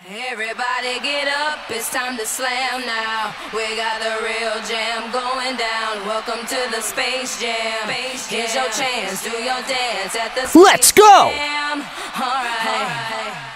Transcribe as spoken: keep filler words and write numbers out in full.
Everybody get up, it's time to slam now. We got the real jam going down. Welcome to the Space Jam. Here's your chance, do your dance at the Space Let's go! Jam. All right. All right.